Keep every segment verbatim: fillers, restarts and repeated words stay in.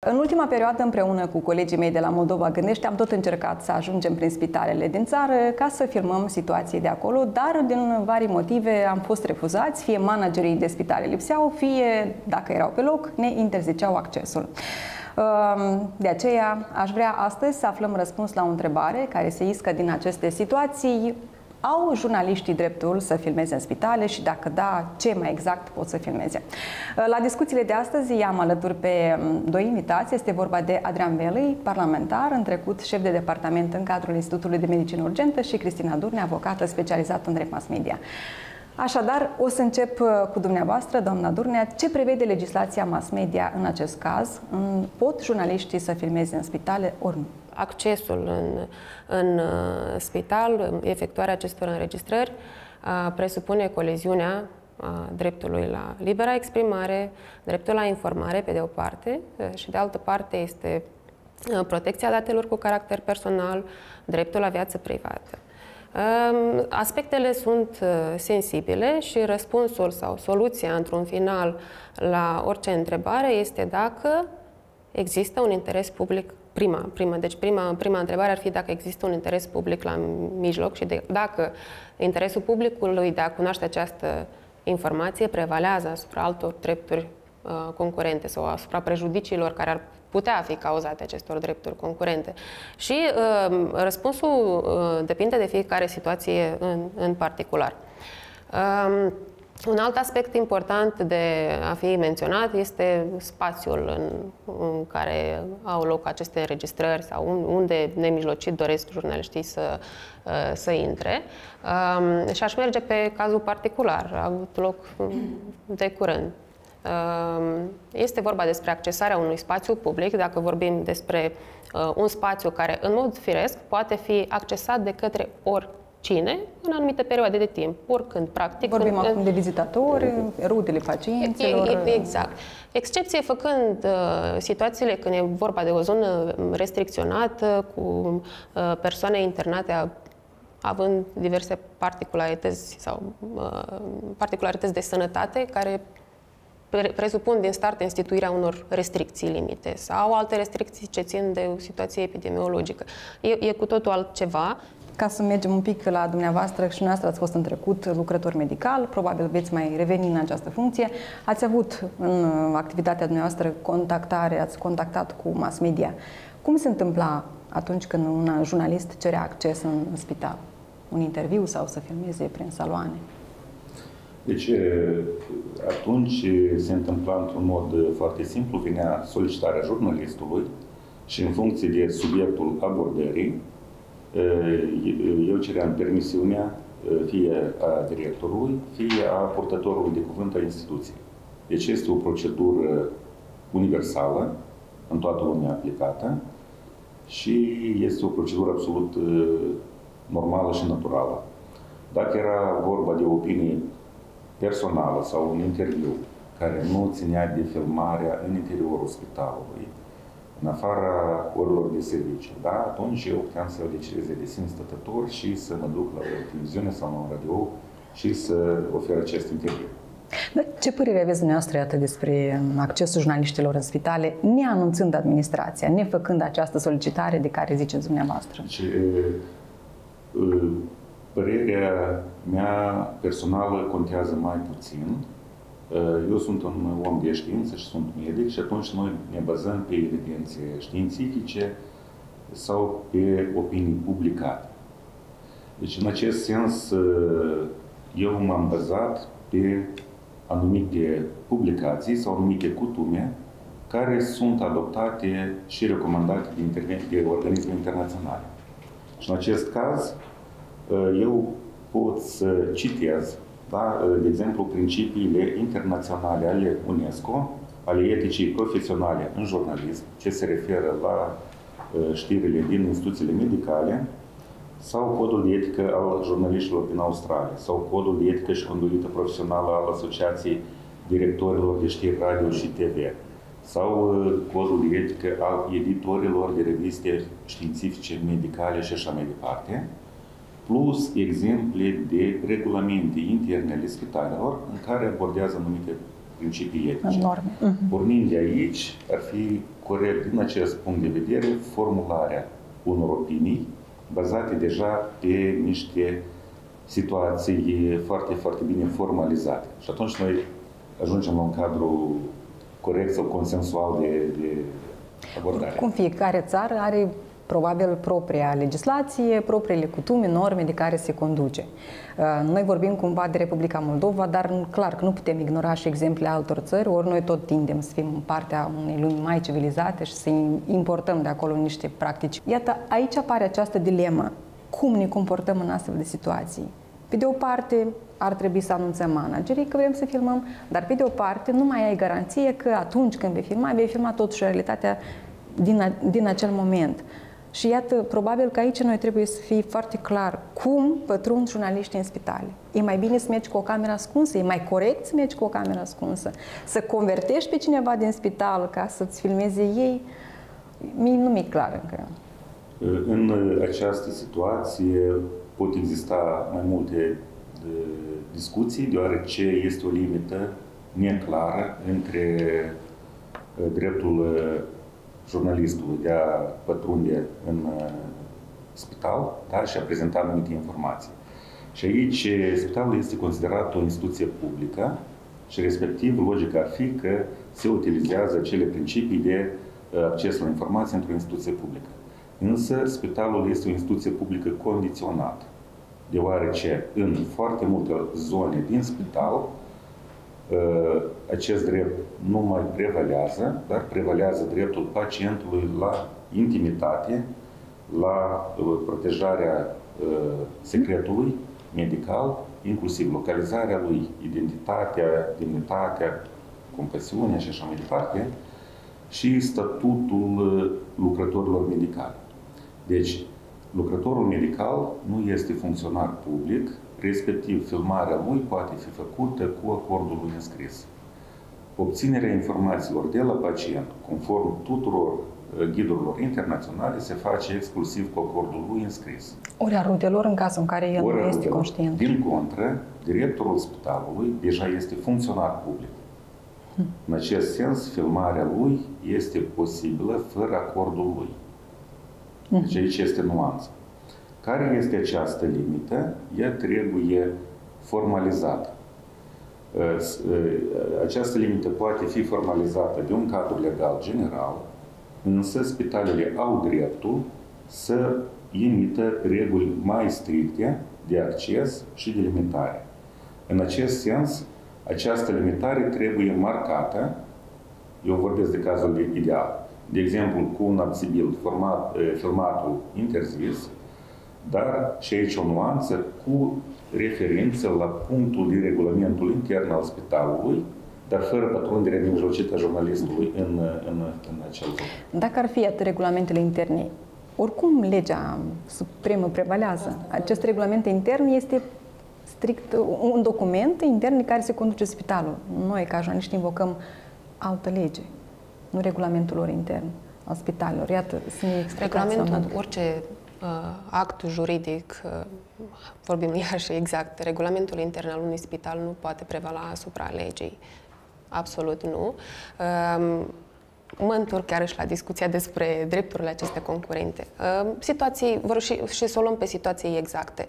În ultima perioadă, împreună cu colegii mei de la Moldova Gândește, am tot încercat să ajungem prin spitalele din țară ca să filmăm situații de acolo, dar din vari motive am fost refuzați, fie managerii de spitale lipseau, fie, dacă erau pe loc, ne interziceau accesul. De aceea, aș vrea astăzi să aflăm răspuns la o întrebare care se iscă din aceste situații. Au jurnaliștii dreptul să filmeze în spitale și dacă da, ce mai exact pot să filmeze? La discuțiile de astăzi i-am alături pe doi invitați. Este vorba de Adrian Velei, parlamentar, în trecut șef de departament în cadrul Institutului de Medicină Urgentă, și Cristina Durnea, avocată specializată în drept mass media. Așadar, o să încep cu dumneavoastră, doamna Durnea. Ce prevede legislația mass media în acest caz? Pot jurnaliștii să filmeze în spitale ori nu? Accesul în, în spital, efectuarea acestor înregistrări, presupune coleziunea dreptului la libera exprimare, dreptul la informare, pe de o parte, și de altă parte este protecția datelor cu caracter personal, dreptul la viață privată. Aspectele sunt sensibile și răspunsul sau soluția, într-un final, la orice întrebare este dacă există un interes public. Prima, prima, deci prima, prima întrebare ar fi dacă există un interes public la mijloc și de, dacă interesul publicului de a cunoaște această informație prevalează asupra altor drepturi uh, concurente sau asupra prejudiciilor care ar putea fi cauzate acestor drepturi concurente. Și uh, răspunsul uh, depinde de fiecare situație în, în particular. Uh, Un alt aspect important de a fi menționat este spațiul în, în care au loc aceste înregistrări sau unde nemijlocit doresc jurnaliștii să, să intre. Și aș merge pe cazul particular, a avut loc de curând. Este vorba despre accesarea unui spațiu public, dacă vorbim despre un spațiu care, în mod firesc, poate fi accesat de către oricine Cine, în anumite perioade de timp, oricând, practic. Vorbim în, acum de vizitatori, rudele pacienților. Exact. Excepție făcând uh, situațiile când e vorba de o zonă restricționată, cu uh, persoane internate având diverse particularități sau uh, particularități de sănătate care presupun din start instituirea unor restricții limite sau alte restricții ce țin de o situație epidemiologică. E, e cu totul altceva. Ca să mergem un pic la dumneavoastră, și dumneavoastră ați fost în trecut lucrător medical, probabil veți mai reveni în această funcție. Ați avut în activitatea dumneavoastră contactare, ați contactat cu mass media. Cum se întâmpla atunci când un jurnalist cerea acces în spital? Un interviu sau să filmeze prin saloane? Deci, atunci se întâmpla într-un mod foarte simplu, vinea solicitarea jurnalistului și în funcție de subiectul abordării, eu ceream permisiunea fie a directorului, fie a purtătorului de cuvânt a instituției. Deci este o procedură universală, în toată lumea aplicată, și este o procedură absolut normală și naturală. Dacă era vorba de o opinie personală sau un interviu care nu ținea de filmarea în interiorul spitalului, în afara orilor de serviciu, da? Atunci eu puteam să o decizie de sine stătător și să mă duc la o televiziune sau la un radio și să ofer acest interviu. Dar ce părere aveți dumneavoastră atât despre accesul jurnaliștilor în spitale, neanunțând administrația, nefăcând această solicitare de care ziceți dumneavoastră? Deci, părerea mea personală contează mai puțin. Eu sunt un om de știință și sunt medic și atunci noi ne bazăm pe evidențe științifice sau pe opinii publicate. Deci, în acest sens, eu m-am bazat pe anumite publicații sau anumite cutume care sunt adoptate și recomandate de, de organisme internaționale. Și în acest caz, eu pot să citez, da, de exemplu, principiile internaționale ale UNESCO, ale eticii profesionale în jurnalism, ce se referă la știrile din instituțiile medicale, sau codul de etică al jurnaliștilor din Australia, sau codul de etică și conduită profesională al Asociației Directorilor de Știri Radio și T V, sau codul de etică al editorilor de reviste științifice, medicale și așa mai departe, plus exemple de regulamente interne ale spitalelor în care abordează anumite principii etice. Norme. Uh-huh. Pornind de aici, ar fi corect din acest punct de vedere formularea unor opinii bazate deja pe niște situații foarte, foarte bine formalizate. Și atunci noi ajungem la un cadru corect sau consensual de, de abordare. Cum fiecare țară are probabil propria legislație, propriile cutume, norme de care se conduce. Noi vorbim cumva de Republica Moldova, dar clar că nu putem ignora și exemple altor țări, ori noi tot tindem să fim partea unei lumi mai civilizate și să importăm de acolo niște practici. Iată, aici apare această dilemă. Cum ne comportăm în astfel de situații? Pe de o parte, ar trebui să anunțăm managerii că vrem să filmăm, dar pe de o parte nu mai ai garanție că atunci când vei filma, vei filma totuși realitatea din, din acel moment. Și iată, probabil că aici noi trebuie să fie foarte clar cum pătrund jurnaliștii în spitale. E mai bine să mergi cu o cameră ascunsă, e mai corect să mergi cu o cameră ascunsă, să convertești pe cineva din spital ca să-ți filmeze ei. Mie nu mi-e clar încă. În această situație pot exista mai multe discuții, deoarece este o limită neclară între dreptul jurnalistului de a pătrunde în spital, da, și a prezenta anumite informații. Și aici spitalul este considerat o instituție publică și respectiv logica ar fi că se utilizează cele principii de acces la informații într-o instituție publică. Însă spitalul este o instituție publică condiționată, deoarece în foarte multe zone din spital acest drept nu mai prevalează, dar prevalează dreptul pacientului la intimitate, la protejarea secretului medical, inclusiv localizarea lui, identitatea, demnitatea, compasiunea și așa mai departe, și statutul lucrătorilor medicali. Deci, lucrătorul medical nu este funcționar public, respectiv filmarea lui poate fi făcută cu acordul lui înscris. Obținerea informațiilor de la pacient, conform tuturor ghidurilor internaționale, se face exclusiv cu acordul lui înscris. Ori a rudelor în cazul în care el nu este conștient. Din contră, directorul spitalului deja este funcționar public. Hmm. În acest sens, filmarea lui este posibilă fără acordul lui. Deci aici este nuanța. Care este această limită? Ea trebuie formalizată. Această limită poate fi formalizată de un cadru legal general, însă spitalele au dreptul să emită reguli mai stricte de acces și de limitare. În acest sens, această limitare trebuie marcată, eu vorbesc de cazul ideal, de exemplu, cu un abzibil format, filmatul interzis, dar și aici o nuanță cu referință la punctul din regulamentul intern al spitalului, dar fără pătrunderea nemijlocită a jurnalistului în, în, în acel loc. Dacă ar fi atât regulamentele interne, oricum legea supremă prevalează. Acest regulament intern este strict un document intern care se conduce spitalul. Noi, ca jurnaliști, invocăm altă lege, nu regulamentul lor intern al spitalelor. Iată, să ne explicați. Regulamentul, orice uh, act juridic, uh, vorbim iarăși exact, regulamentul intern al unui spital nu poate prevala asupra legii. Absolut nu. Uh, Mă întorc chiar și la discuția despre drepturile acestea concurente. Situații, vor și, și să o luăm pe situații exacte.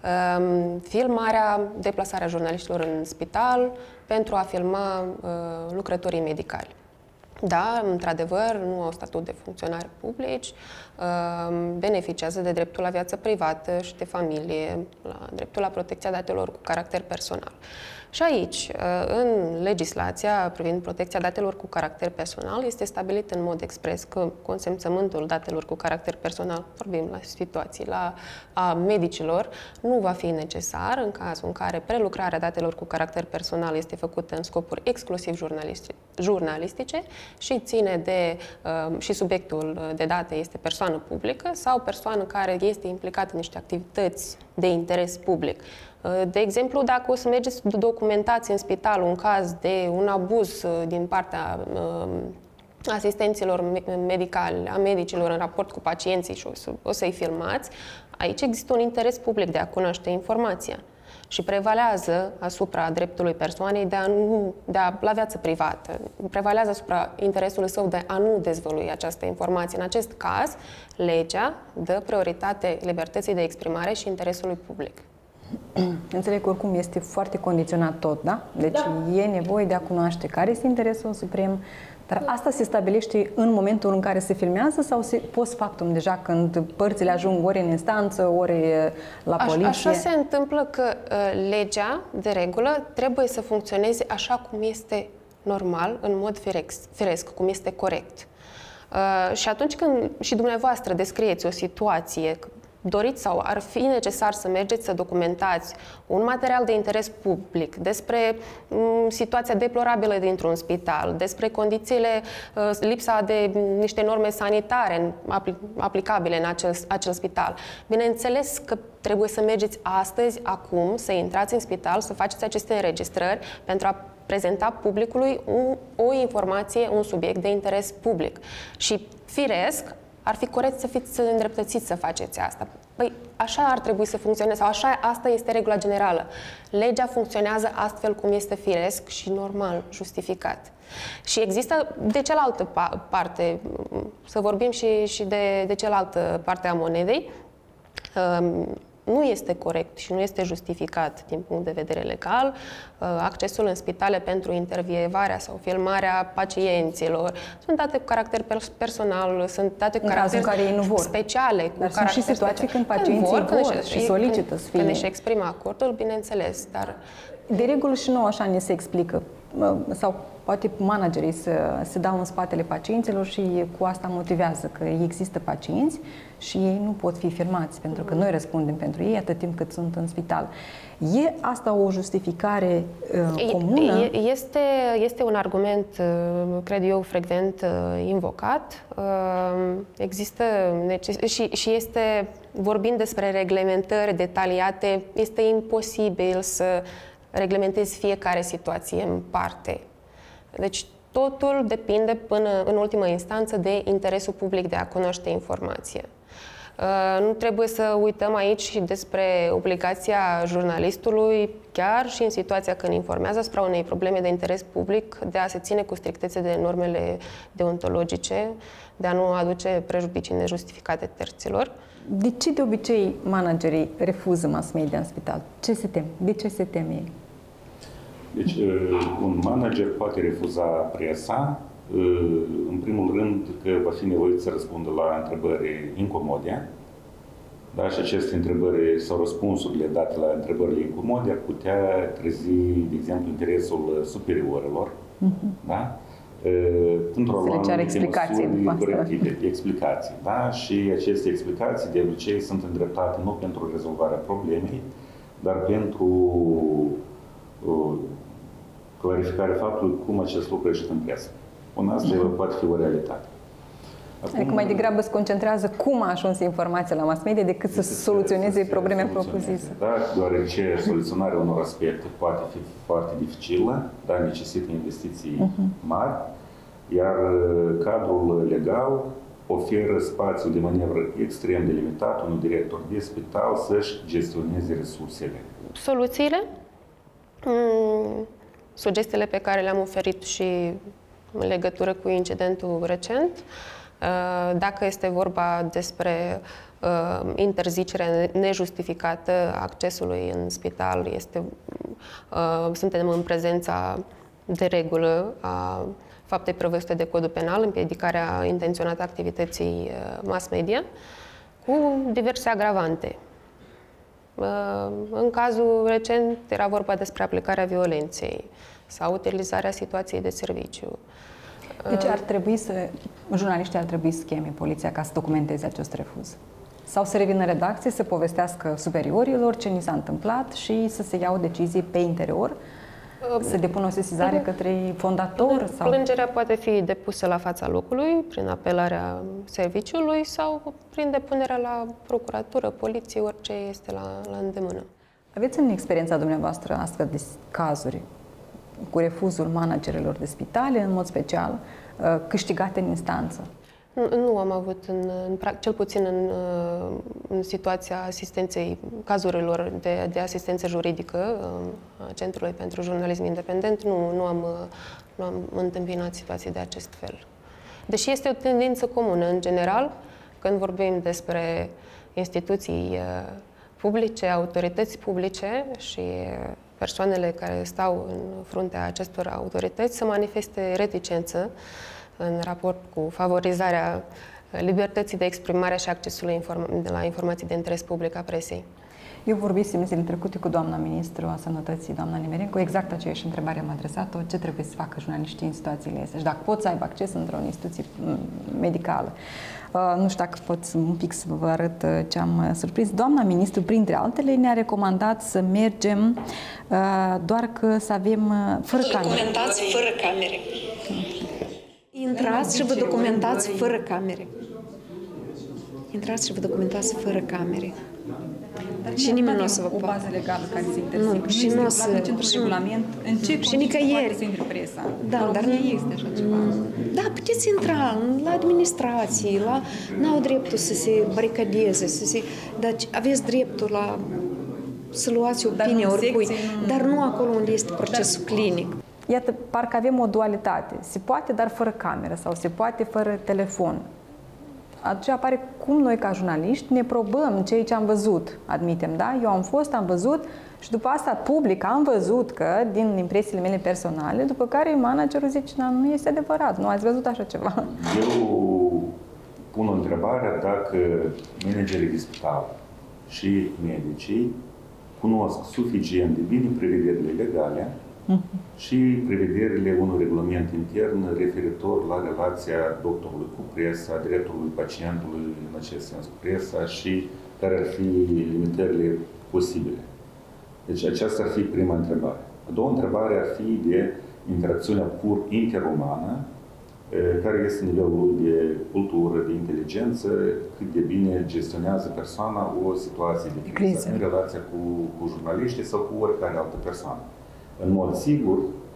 Filmarea, deplasarea jurnaliștilor în spital pentru a filma lucrătorii medicali. Da, într-adevăr, nu au statut de funcționari publici, beneficiază de dreptul la viață privată și de familie, la dreptul la protecția datelor cu caracter personal. Și aici, în legislația privind protecția datelor cu caracter personal, este stabilit în mod expres că consimțământul datelor cu caracter personal, vorbim la situații, la a medicilor, nu va fi necesar în cazul în care prelucrarea datelor cu caracter personal este făcută în scopuri exclusiv jurnalistice și ține de, și subiectul de date este persoană publică sau persoană care este implicată în niște activități de interes public. De exemplu, dacă o să mergeți să documentați în spital un caz de un abuz din partea asistenților medicali, a medicilor în raport cu pacienții și o, să, o să-i filmați, aici există un interes public de a cunoaște informația. și prevalează asupra dreptului persoanei de a, nu, de a la viață privată, prevalează asupra interesului său de a nu dezvălui această informație. În acest caz, legea dă prioritate libertății de exprimare și interesului public. Înțeleg că oricum este foarte condiționat tot, da? Deci da. E nevoie de a cunoaște care este interesul suprem, dar asta se stabilește în momentul în care se filmează sau se post factum, deja când părțile ajung ori în instanță, ori la poliție? Așa se întâmplă că uh, legea, de regulă, trebuie să funcționeze așa cum este normal, în mod firesc, firesc cum este corect. Uh, și atunci când și dumneavoastră descrieți o situație, doriți sau ar fi necesar să mergeți să documentați un material de interes public despre m, situația deplorabilă dintr-un spital, despre condițiile, uh, lipsa de niște norme sanitare apl aplicabile în acel, acel spital. Bineînțeles că trebuie să mergeți astăzi, acum, să intrați în spital, să faceți aceste înregistrări pentru a prezenta publicului un, o informație, un subiect de interes public. Și firesc, ar fi corect să fiți îndreptățiți să faceți asta. Păi, așa ar trebui să funcționeze, sau așa, asta este regula generală. Legea funcționează astfel cum este firesc și normal, justificat. Și există de cealaltă parte, să vorbim și, și de, de cealaltă parte a monedei, nu este corect și nu este justificat din punct de vedere legal accesul în spitale pentru intervievarea sau filmarea pacienților. Sunt date cu caracter personal, sunt date cu în caracter care ei nu vor. speciale. Cu dar sunt și situații special. când pacienții când vor, vor și solicită când, să fie. Când își exprimă acordul, bineînțeles, dar... De regulă și nouă așa ne se explică, sau poate managerii să se dau în spatele pacienților și cu asta motivează că există pacienți și ei nu pot fi filmați, pentru că noi răspundem pentru ei atât timp cât sunt în spital. E asta o justificare uh, comună? Este, este un argument, cred eu, frecvent uh, invocat. Uh, există și, și este, vorbind despre reglementări detaliate, este imposibil să reglementezi fiecare situație în parte. Deci totul depinde până în ultimă instanță de interesul public de a cunoaște informație. Uh, nu trebuie să uităm aici și despre obligația jurnalistului, chiar și în situația când informează asupra unei probleme de interes public, de a se ține cu strictețe de normele deontologice, de a nu aduce prejudicii nejustificate terților. De ce de obicei managerii refuză mass media în spital? Ce se tem? De ce se teme ei? Deci, un manager poate refuza presa, în primul rând că va fi nevoit să răspundă la întrebări incomode, da? Și aceste întrebări sau răspunsurile date la întrebările incomode ar putea trezi, de exemplu, interesul superiorilor, uh-huh. Da? Pentru a lua explicații corective, explicații, da? Și aceste explicații de obicei sunt îndreptate nu pentru rezolvarea problemei, dar pentru uh, clarificarea faptului cum acest lucru a ieșit în presă. Până asta uh-huh. poate fi o realitate. Acum, adică mai degrabă se concentrează cum a ajuns informația la mass media decât să soluționeze probleme propriu-zise. Da, deoarece soluționarea unor aspecte poate fi foarte dificilă, dar necesită investiții uh-huh. mari, iar cadrul legal oferă spațiu de manevră extrem de limitat unui director de spital să-și gestioneze resursele. Soluțiile? Mm, sugestiile pe care le-am oferit și în legătură cu incidentul recent, dacă este vorba despre uh, interzicerea nejustificată accesului în spital, este, uh, suntem în prezența de regulă a faptei prevăzute de Codul Penal, împiedicarea intenționată a activității uh, mass media, cu diverse agravante. Uh, în cazul recent era vorba despre aplicarea violenței sau utilizarea situației de serviciu. Deci ar trebui să, jurnaliștii ar trebui să cheme poliția ca să documenteze acest refuz. Sau să revină în redacție, să povestească superiorilor ce ni s-a întâmplat și să se ia o decizie pe interior, să depună o sesizare uh, către fondator? Sau... Plângerea poate fi depusă la fața locului, prin apelarea serviciului sau prin depunerea la procuratură, poliție, orice este la, la îndemână. Aveți în experiența dumneavoastră astfel de cazuri cu refuzul managerilor de spitale, în mod special, câștigate în instanță? Nu, nu am avut, în, în, cel puțin în, în situația asistenței, cazurilor de, de asistență juridică a Centrului pentru Jurnalism Independent, nu, nu, am, nu am întâmpinat situații de acest fel. Deși este o tendință comună, în general, când vorbim despre instituții publice, autorități publice și persoanele care stau în fruntea acestor autorități să manifeste reticență în raport cu favorizarea libertății de exprimare și accesului la informații de interes public a presei. Eu vorbisem zilele trecute cu doamna ministru a Sănătății, doamna Nimerenko, exact aceeași întrebare am adresat-o, ce trebuie să facă jurnaliștii în situațiile astea și dacă pot să aibă acces într-o instituție medicală. Uh, nu știu dacă pot un pic să vă arăt ce am surprins. Doamna ministru, printre altele, ne-a recomandat să mergem uh, doar că să avem uh, fără camere. Documentați fără camere. Intrați și vă documentați fără camere. Intrați și vă documentați fără camere. Dar și nimeni nu o să vă o bază legală care se interzică. Nu, și nu o să... Și regulament, în ce și nicăieri să intre presa? Da, dar nu este așa ceva. Da, puteți intra la administrații, la... n-au dreptul să se baricadeze, să se... Dar aveți dreptul la... să luați opinie oricui, nu... dar nu acolo unde este procesul dar... clinic. Iată, parcă avem o dualitate. Se poate, dar fără cameră, sau se poate fără telefon. Atunci apare cum noi, ca jurnaliști, ne probăm ceea ce am văzut, admitem, da? Eu am fost, am văzut și după asta public am văzut că, din impresiile mele personale, după care managerul zice, nu este adevărat, nu ați văzut așa ceva. Eu pun o întrebare dacă managerii de spital și medicii cunosc suficient de bine prevederile legale și prevederile unui regulament intern referitor la relația doctorului cu presa, dreptului pacientului, în acest sens cu presa și care ar fi limitările posibile. Deci aceasta ar fi prima întrebare. A doua întrebare ar fi de interacțiunea pur interumană, care este nivelul de cultură, de inteligență, cât de bine gestionează persoana o situație de criză în relația cu, cu jurnaliștii sau cu oricare altă persoană. În mod sigur,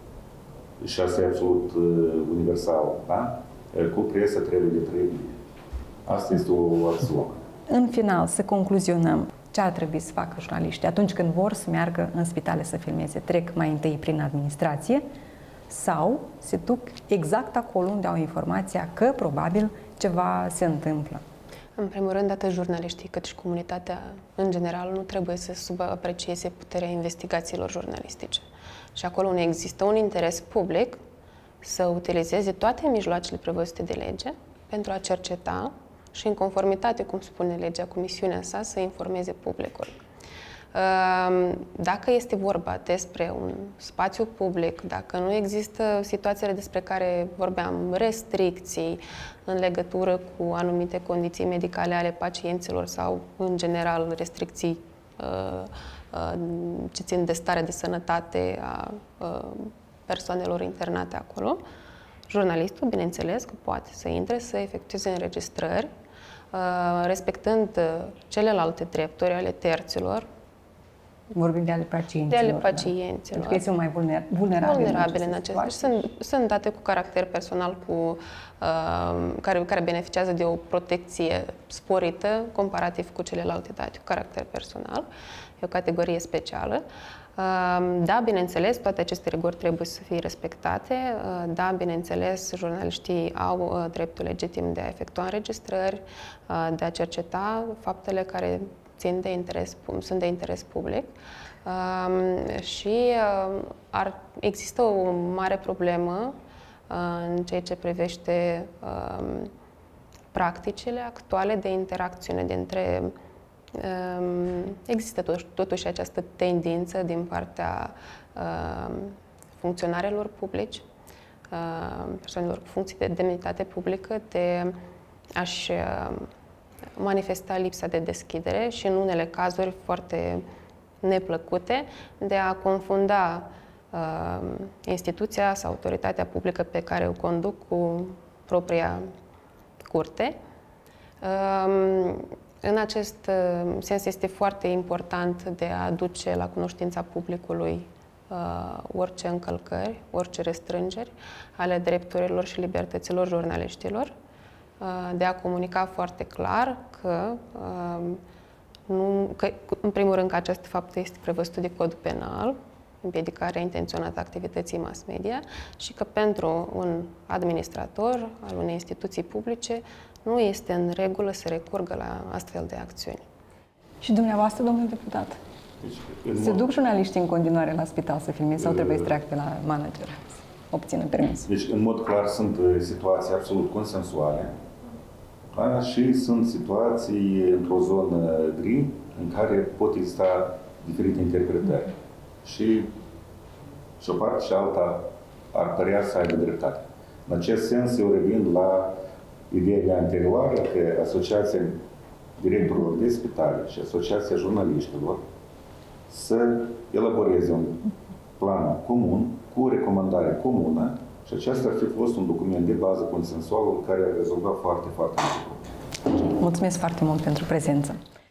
și asta e absolut uh, universal, da? Cu presa trebuie de trei bine. Asta este o axiomă. În final, să concluzionăm. Ce ar trebui să facă jurnaliștii atunci când vor să meargă în spitale să filmeze? Trec mai întâi prin administrație sau se duc exact acolo unde au informația că probabil ceva se întâmplă? În primul rând, atât jurnaliștii cât și comunitatea în general nu trebuie să subaprecieze puterea investigațiilor jurnalistice. Și acolo unde există un interes public să utilizeze toate mijloacele prevăzute de lege pentru a cerceta și în conformitate, cum spune legea, cu misiunea sa, să informeze publicul. Dacă este vorba despre un spațiu public, dacă nu există situațiile despre care vorbeam, restricții în legătură cu anumite condiții medicale ale pacienților sau, în general, restricții ce țin de stare de sănătate a persoanelor internate acolo, jurnalistul, bineînțeles, că poate să intre, să efectueze înregistrări, respectând celelalte drepturi ale terților. Vorbim de ale pacienților. De ale pacienților. Pentru că sunt mai vulnerabile, vulnerabile în acest moment. Sunt, sunt date cu caracter personal cu, uh, care, care beneficiază de o protecție sporită comparativ cu celelalte date cu caracter personal. E o categorie specială. Uh, da, bineînțeles, toate aceste rigori trebuie să fie respectate. Uh, da, bineînțeles, jurnaliștii au uh, dreptul legitim de a efectua înregistrări, uh, de a cerceta faptele care țin de interes, sunt de interes public um, și uh, ar, există o mare problemă uh, în ceea ce privește um, practicile actuale de interacțiune dintre um, există totuși, totuși această tendință din partea uh, funcționarilor publici, uh, persoanelor cu funcții de demnitate publică, de a-și uh, manifesta lipsa de deschidere și, în unele cazuri foarte neplăcute, de a confunda uh, instituția sau autoritatea publică pe care o conduc cu propria curte. Uh, în acest uh, sens este foarte important de a aduce la cunoștința publicului uh, orice încălcări, orice restrângeri ale drepturilor și libertăților jurnaliștilor. de a comunica foarte clar că, nu, că, în primul rând, că acest fapt este prevăzut de cod penal, împiedicarea intenționată a activității mass media, și că pentru un administrator al unei instituții publice nu este în regulă să recurgă la astfel de acțiuni. Și dumneavoastră, domnule deputat? Deci, se mod... duc jurnaliștii în continuare la spital să filmeze sau trebuie să treacă pe la manager să obțină permis? Deci, în mod clar, sunt situații absolut consensuale, da? Și sunt situații într-o zonă gri în care pot exista diferite interpretări. Și, și o parte și alta ar părea să aibă dreptate. În acest sens, eu revin la ideea anterioară că Asociația Directorilor de Spitale și Asociația Jurnaliștilor să elaboreze un plan comun, cu recomandare comună, și acesta ar fi fost un document de bază consensuală care a rezolvat foarte, foarte mult. Mulțumesc foarte mult pentru prezență.